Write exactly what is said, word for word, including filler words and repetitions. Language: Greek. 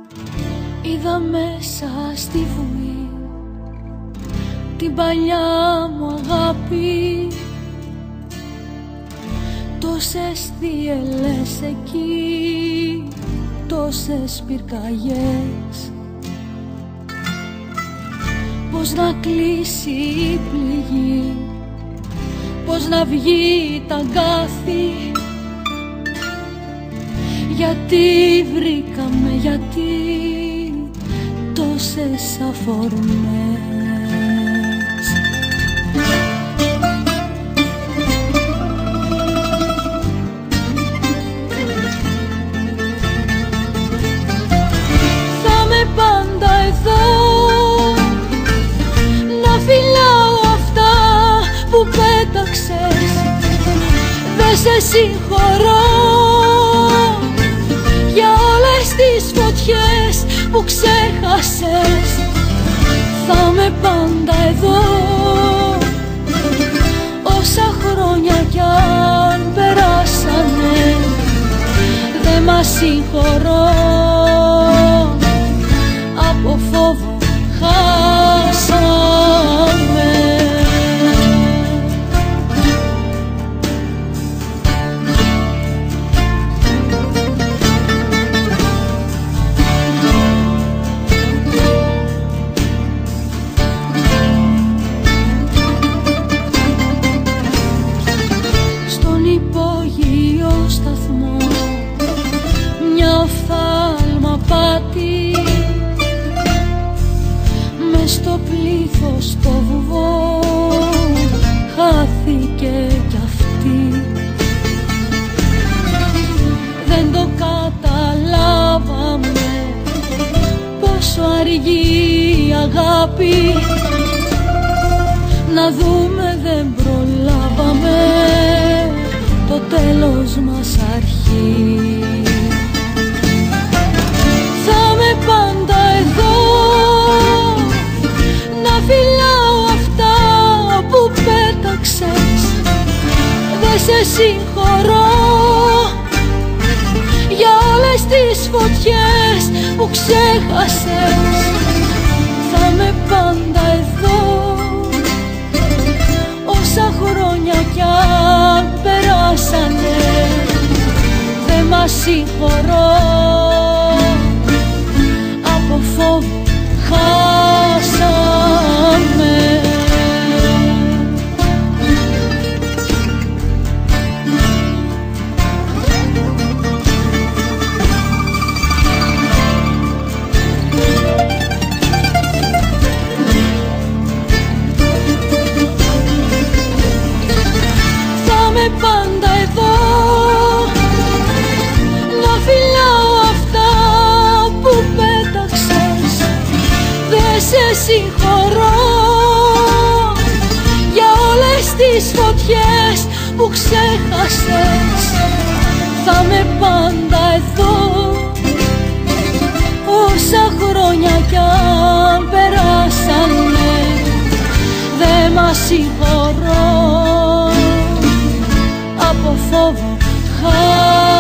Είδα μέσα στη βουή την παλιά μου αγάπη, τόσες θύελλες εκεί, τόσες πυρκαγιές. Πώς να κλείσει η πληγή, πώς να βγει τα αγκάθι, γιατί βρήκαμε, γιατί τόσες αφορμές. Θα με πάντα εδώ να φυλάω αυτά που πέταξες. Δεν σε συγχωρώ για όλες τις φωτιές που ξέχασες. Θα με πάντα εδώ όσα χρόνια κι αν περάσανε. Δεν μας συγχωρώ, από φόβο χάσαμε. Στον υπόγειο σταθμό μια οφθάλμα πάτη, μες στο πλήθος το βουβό χάθηκε κι αυτή. Δεν το καταλάβαμε πόσο αργεί η αγάπη, να δούμε δεν προλάβαμε το τέλος μας αρχή. Θα με πάντα εδώ να φυλάω αυτά που πέταξες. Δεν σε συγχωρώ για όλες τις φωτιές που ξέχασες. Θα με πάντα εδώ όσα χρόνια κι αν περάσανε. Δεν μας συγχωρώ, από φόβο χάσαμε. Πάντα εδώ να φυλάω αυτά που πέταξες. Δεν σε συγχωρώ για όλες τις φωτιές που ξέχασες. Θα με πάντα εδώ όσα χρόνια κι αν περάσανε. Δεν μας συγχωρώ, από φόβο χάσαμε.